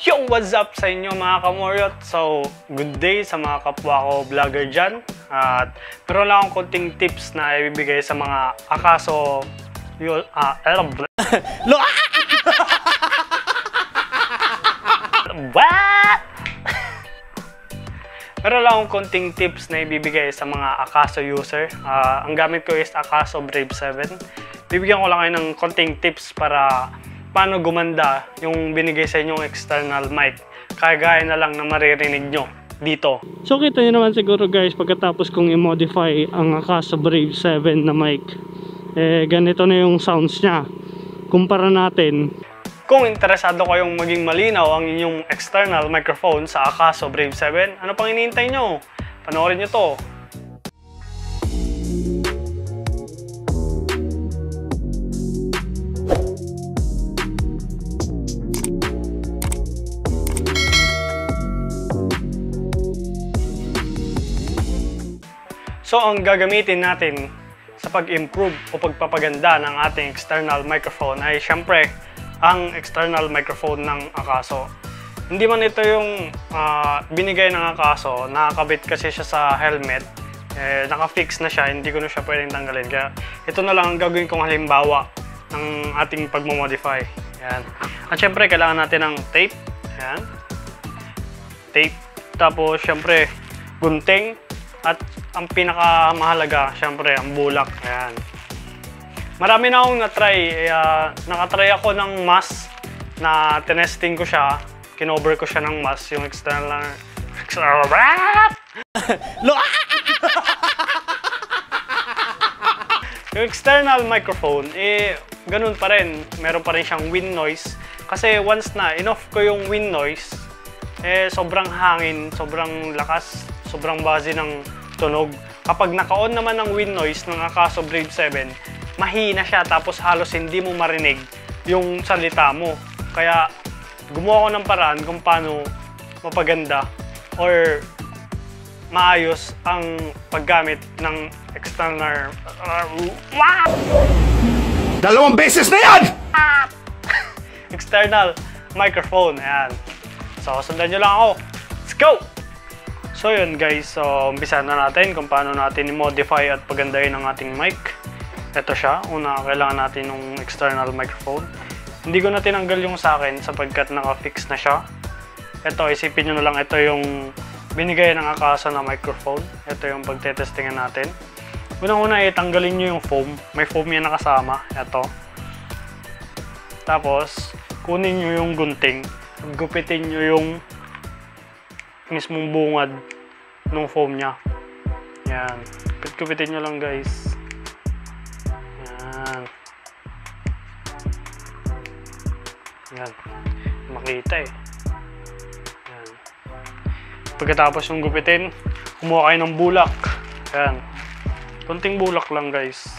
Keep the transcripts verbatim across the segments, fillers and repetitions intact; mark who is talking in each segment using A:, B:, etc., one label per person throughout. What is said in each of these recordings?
A: Yo! What's up sa inyo mga kamoryot? So, good day sa mga kapwa ko vlogger dyan. At meron lang akong konting tips na ibibigay sa mga akaso... Yo, ah, alam... What? Meron lang akong konting tips na ibibigay sa mga Akaso user. Uh, ang gamit ko is Akaso Brave seven. Bibigyan ko lang kayo ng konting tips para paano gumanda yung binigay sa inyong external mic. Kagaya na lang na maririnig nyo dito. So kita nyo naman siguro guys, pagkatapos kong i-modify ang Akaso Brave seven na mic, eh ganito na yung sounds nya. Kumpara natin. Kung interesado kayong maging malinaw ang inyong external microphone sa Akaso Brave seven, ano pang hinihintay nyo? Panoorin nyo to. So ang gagamitin natin sa pag-improve o pagpapaganda ng ating external microphone ay syempre ang external microphone ng Akaso. Hindi man ito yung uh, binigay ng Akaso, nakakabit kasi siya sa helmet, eh, naka-fix na siya, hindi ko na siya pwedeng tanggalin. Kaya ito na lang ang gagawin kong halimbawa ng ating pagmamodify. Yan. At syempre kailangan natin ng tape. Yan. Tape. Tapos syempre gunting. At ang pinakamahalaga, syempre, ang bulak. Ayan. Marami na akong na-try. Uh, nakatry ako ng mask na tinesting ko siya. Kinover ko siya ng mask. Yung external... external yung external microphone, eh, ganun pa rin. Meron pa rin siyang wind noise. Kasi once na in-off ko yung wind noise, eh, sobrang hangin, sobrang lakas, sobrang buzzy ng tunog. Kapag naka-on naman ang wind noise ng Akaso Brave seven, mahina siya tapos halos hindi mo marinig yung salita mo. Kaya gumawa ko ng paraan kung paano mapaganda or maayos ang paggamit ng external... Uh,
B: Dalawang beses na yan!
A: external microphone. Ayan. So, sundan nyo lang ako. Let's go! So yun guys, so umpisa na natin kung paano natin i-modify at pagandahin ang ating mic. Ito siya, una kailangan natin ng external microphone. Hindi ko na tinanggal yung sa akin sapagkat naka-fix na siya. Ito, isipin nyo na lang, ito yung binigay ng Akaso na microphone. Ito yung pagtetestingan natin. Unang-una, itanggalin nyo yung foam. May foam yan nakasama. Ito. Tapos, kunin nyo yung gunting. Gupitin nyo yung mismong bungad ng foam niya. Yan. Kupit-kupitin nyo lang guys. Yan. Yan. Makita eh. Yan. Pagkatapos yung gupitin, kumuha kayo ng bulak. Yan. Konting bulak lang guys.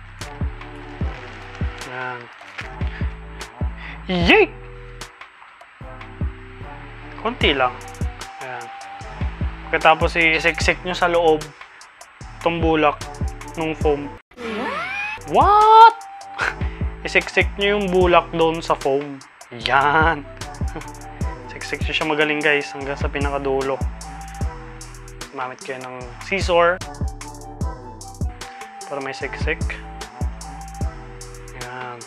A: Yan. Yay! Konti lang. Ayan. Pagkatapos i-siksik nyo sa loob itong bulak ng foam. What? Isiksik nyo yung bulak doon sa foam. Yan. Siksik nyo siya magaling guys hanggang sa pinakadulo. Gamit kayo ng scissor para may siksik. Yan.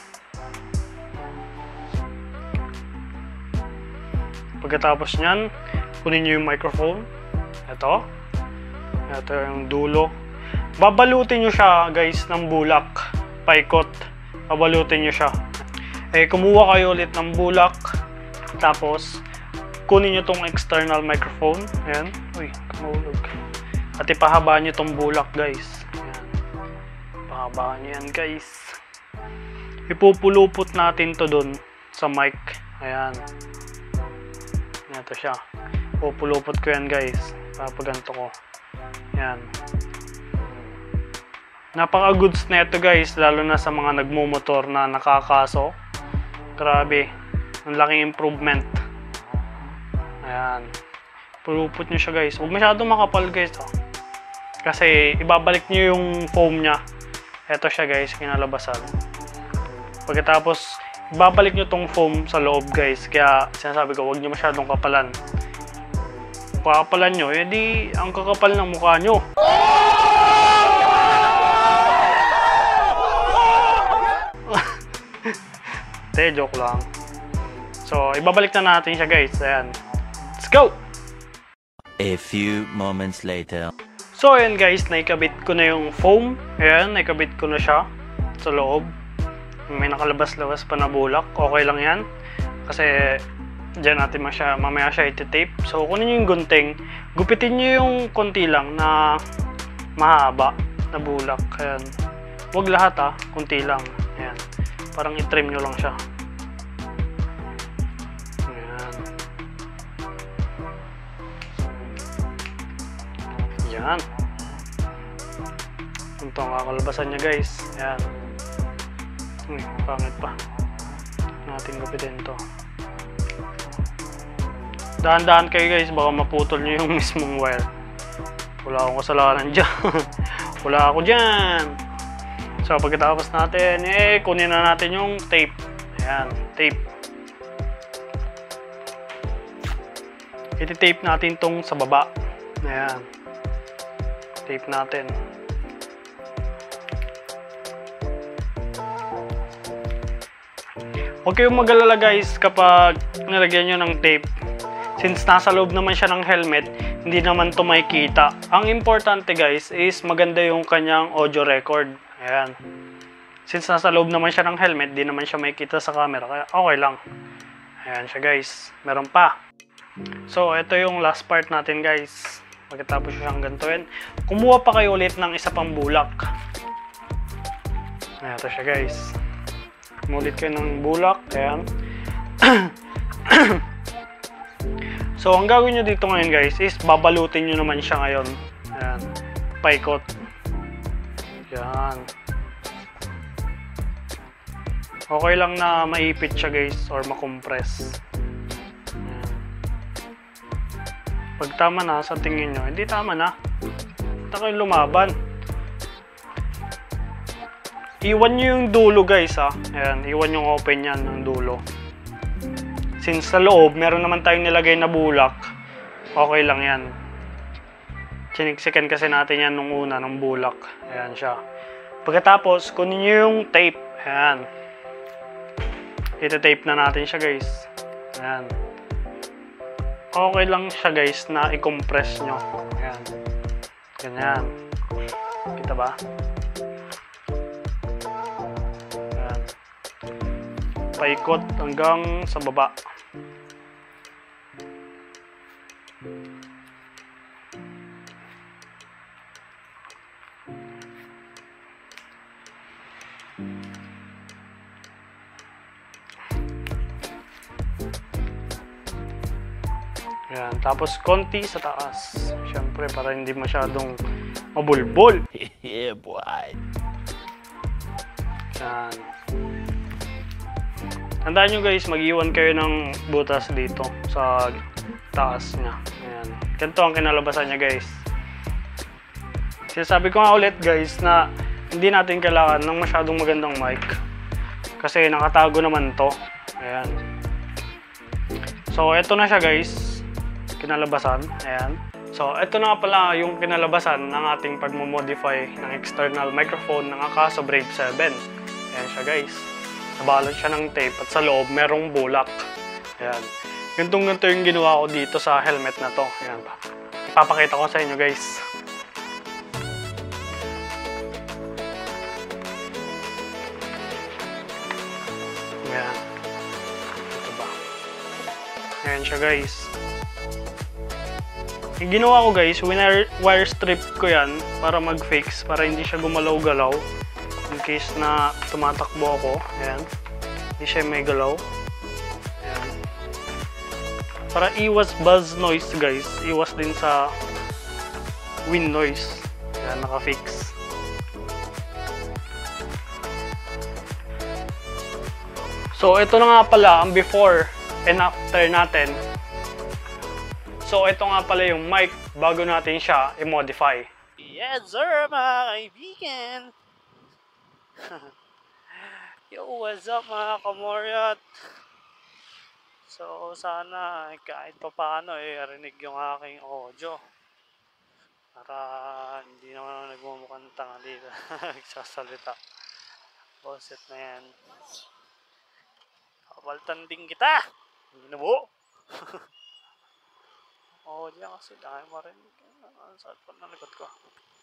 A: Pagkatapos nyan, kunin nyo yung microphone. Ito. Ito yung dulo. Babalutin nyo siya guys ng bulak. Paikot. Babalutin nyo siya. Eh, kumuha kayo ulit ng bulak. Tapos, kunin nyo tong external microphone. Ayan. Uy, kamulog. At ipahabaan nyo tong bulak guys. Ayan. Ipahabaan nyo yan guys. Ipupulupot natin to dun sa mic. Ayan. Ito siya. Pupulupot ko yan guys. Papaganto ko. Yan. Napaka-goods na ito guys. Lalo na sa mga nagmumotor na nakakaso. Grabe. Ang laking improvement. Ayan. Pulupot nyo siya guys. Huwag masyadong makapal guys. Oh. Kasi ibabalik nyo yung foam nya. Ito siya guys. Kinalabasan. Pagkatapos babalik nyo tong foam sa loob guys. Kaya sinasabi ko, huwag nyo masyadong kapalan. Kung kakapalan nyo, edi ang kakapal ng mukha nyo. Te, joke lang. So, ibabalik na natin siya guys. Ayan. Let's go!
C: A few moments later.
A: So, ayan guys, naikabit ko na yung foam. Ayan, naikabit ko na siya sa loob. May nakalabas-labas pa na bulak. Okay lang yan. Kasi, dyan natin masya, mamaya siya iti-tape. So, kunin nyo yung gunting. Gupitin nyo yung konti lang na mahaba na bulak. Ayan. Huwag lahat ah, konti lang. Ayan. Parang i-trim nyo lang siya. Ayan. Ayan. Ito ang kakalabasan niya guys. Ayan. Uy, pangit pa. Natin gupitin ito. Dahan-dahan kayo guys, baka maputol nyo yung mismong wire. Wala akong kasalanan dyan. Wala ako dyan. So, pagkatapos natin, eh, kunin na natin yung tape. Ayan, tape. Iti-tape natin tong sa baba. Ayan. Tape natin. Huwag kayong mag-alala guys kapag nilagyan nyo ng tape. Since nasa loob naman siya ng helmet, hindi naman ito makikita. Ang importante guys is maganda yung kanyang audio record. Ayan. Since nasa loob naman siya ng helmet, di naman siya makikita sa camera. Kaya okay lang. Ayan siya guys. Meron pa. So, ito yung last part natin guys. Pagkatapos siyang gantuin, kumuha pa kayo ulit ng isa pang bulak. Ayan, ito siya guys. Kumulit kayo ng bulak. Ayan. So, ang gagawin nyo dito ngayon guys is babalutin nyo naman siya ngayon. Ayan. Paikot. Ayan. Okay lang na maipit siya guys or makompress. Ayan. Pag tama na sa tingin nyo, hindi tama na. Ito kayo lumaban. Iwan nyo yung dulo guys ha. Ayan, iwan yung open yan ng dulo. Since sa loob, meron naman tayong nilagay na bulak. Okay lang yan. Siniksikan kasi natin yan nung una ng bulak. Ayan siya. Pagkatapos, kunin nyo yung tape. Ayan. Ito-tape na natin siya guys. Ayan. Okay lang siya guys na i-compress nyo. Ayan. Ganyan. Kita ba? Ayan. Paikot hanggang sa baba. Ayan. Tapos konti sa taas. Siyempre para hindi masyadong mabulbol.
C: Yeah, boy.
A: Ayan. Tandaan nyo guys, mag-iwan kayo ng butas dito sa taas niya. Ayan. Ganito ang kinalabasan niya guys. Sinasabi ko nga ulit guys na hindi natin kailangan ng masyadong magandang mic. Kasi nakatago naman to. Ayan. So, eto na siya guys. Kinalabasan. Ayan. So, ito na pala yung kinalabasan ng ating pagmamodify ng external microphone ng Akaso Brave seven. Ayan siya guys. Nabalot siya ng tape at sa loob merong bulak. Ayan. Gantong-ganto yung ginawa ko dito sa helmet na to. Ayan pa. Ipapakita ko sa inyo guys. Ayan. Ito ba? Ayan siya guys. Yung ginawa ko guys, wire, wire strip ko yan para mag-fix, para hindi siya gumalaw-galaw. In case na tumatakbo ako, ayan. Hindi siya may galaw. Ayan. Para iwas buzz noise guys, iwas din sa wind noise. Ayan, naka-fix. So, ito na nga pala ang before and after natin. So, ito nga pala yung mic bago natin siya i-modify.
D: Yes sir, mga kaibigan!
A: Yo, what's up mga kamoryat? So, sana kahit pa paano eh, rinig yung aking audio. Para hindi naman ako nagmumukhang tanga dito. Nagsasalita. Boset na yan. Kabaltan din kita! Hindi na po! Oo, diyan kasi dahil marinig. Ang sakit pa ng likod ko.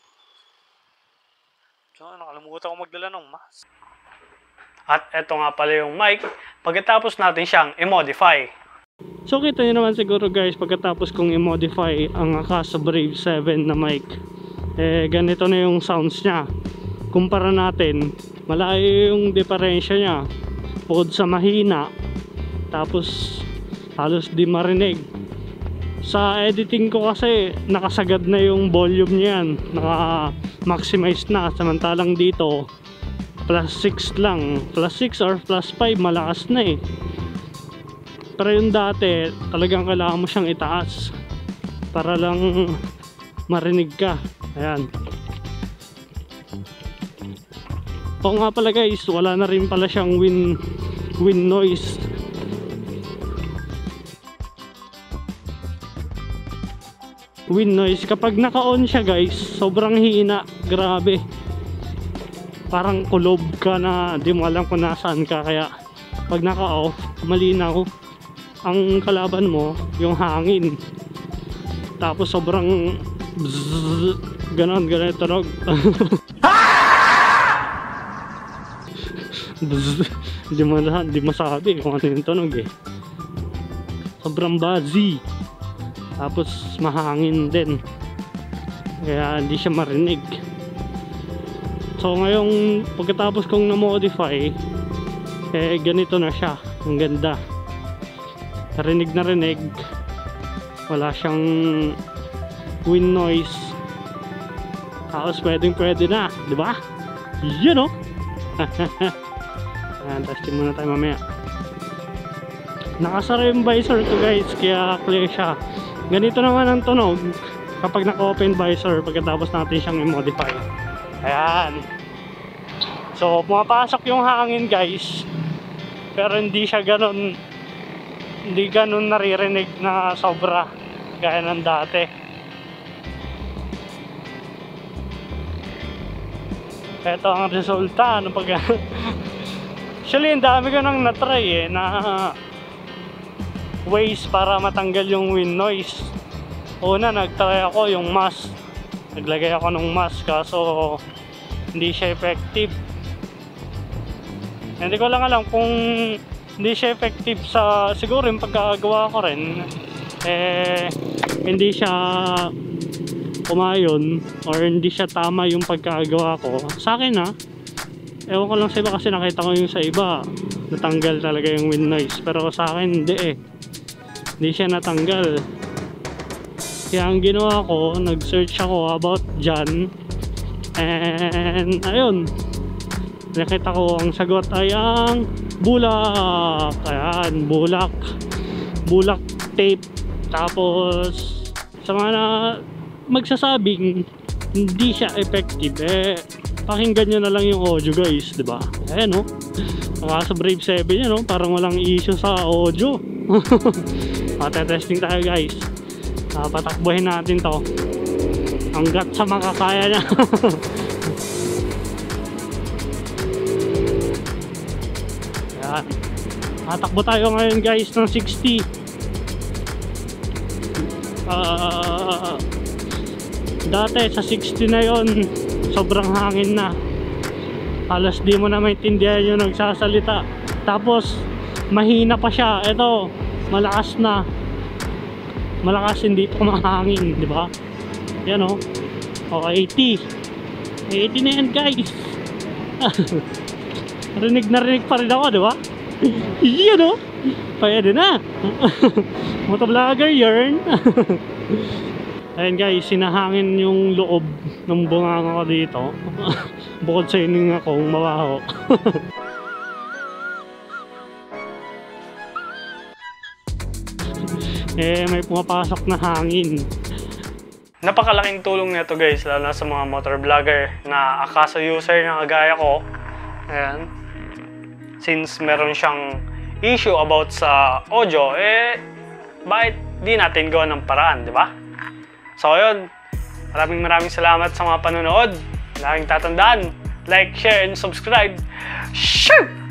A: So, nakalimutan ko magdala ng mask. At eto nga pala yung mic, pagkatapos natin siyang i-modify. So kita nyo naman siguro guys, pagkatapos kong i-modify ang Akasa Brave seven na mic, eh ganito na yung sounds niya. Kumpara natin, malayo yung diferensya niya. Bukod sa mahina, tapos halos di marinig. Sa editing ko kasi, nakasagad na yung volume niyan, naka-maximize na, samantalang dito plus six lang, plus six or plus five malakas na eh. Pero yung dati talagang kailangan mo siyang itaas para lang marinig ka. Ayan. O nga pala guys, wala na rin pala siyang wind, wind noise. Wind noise kapag naka-on siya guys, sobrang hina, grabe. Parang kulob ka na di mo alam kung nasaan ka, kaya pag naka-off, malinaw. Ang kalaban mo, yung hangin. Tapos sobrang bzzz, ganon, ganon yung tunog. Bzzz, di mo, di masabi kung ano yung tunog eh. Sobrang buzzy. Tapos mahangin din. Kaya hindi siya marinig. So ngayong pagkatapos kong na-modify, eh ganito na siya. Ang ganda. Rinig na rinig. Wala siyang wind noise. Tapos pwedeng pwede na, di ba? Yun o. Ayan, testing muna tayo mamaya. Nakasara yung visor ko guys, kaya clear siya. Ganito naman ang tunog kapag naka-open visor pagkatapos natin siyang i-modify. Ayan. So pumapasok yung hangin guys, pero hindi siya ganun, hindi ganun naririnig na sobra gaya ng dati. Ito ang resulta. Ano pag actually ang dami ko nang natry eh na ways para matanggal yung wind noise. Una nagtry ako yung mask, naglagay ako ng mask kaso hindi siya effective. Hindi ko lang alam kung hindi siya effective sa, siguro yung pagkagawa ko rin eh hindi siya umayon or hindi siya tama yung pagkagawa ko sa akin ha. Ewan ko lang sa iba kasi nakita ko yung sa iba natanggal talaga yung wind noise, pero sa akin hindi eh, hindi siya natanggal. Kaya ang ginawa ko, nag-search ako about dyan, and ayun, nakita ko ang sagot ay ang bulak. Ayan, bulak bulak tape. Tapos sa mga na magsasabing hindi siya effective, eh pakinggan nyo na lang yung audio guys, diba? Ayan o, Akasa Brave seven yan o, parang walang issue sa audio. Matetesting tayo guys. Uh, patakbuhin natin to hanggat sa makakaya niya. Ayan, matakbo tayo ngayon guys ng sixty. uh, dati sa sixty na yon sobrang hangin na, halos di mo na maintindihan yung nagsasalita. Tapos mahina pa siya. Ito malakas na, malakas, hindi pa mahangin, di ba? Yan o. O eighty. eighty na yan guys. Rinig na rinig pa rin ako, di ba? Yan o. Pwede na. Motovlogger yarn. Ayan guys, sinahangin yung loob ng bunganga ko dito. Bukod sa ining akong mabaho. Eh may pumapasok na hangin. Napakalaking tulong nito guys, lalo na sa mga motor vlogger na Akasa user na kagaya ko. Ayan. since meron siyang issue about sa audio, eh, bakit di natin gawa ng paraan, di ba? So, ayun. Maraming maraming salamat sa mga panonood. Laging tatandaan, like, share, and subscribe. Shoo!